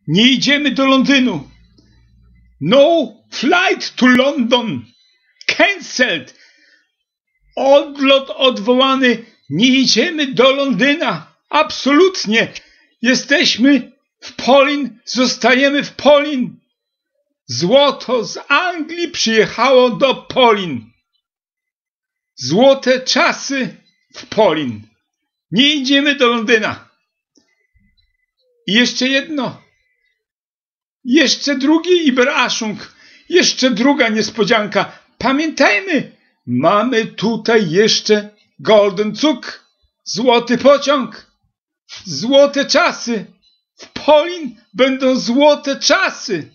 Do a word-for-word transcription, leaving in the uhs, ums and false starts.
Nie idziemy do Londynu. No flight to London. Cancelled. Odlot odwołany. Nie idziemy do Londyna. Absolutnie. Jesteśmy w Polin. Zostajemy w Polin. Złoto z Anglii przyjechało do Polin. Złote czasy w Polin. Nie idziemy do Londyna. I jeszcze jedno. Jeszcze drugi Überraschung. Jeszcze druga niespodzianka. Pamiętajmy, mamy tutaj jeszcze Golden Zug. Złoty pociąg. Złote czasy. W Polin będą złote czasy.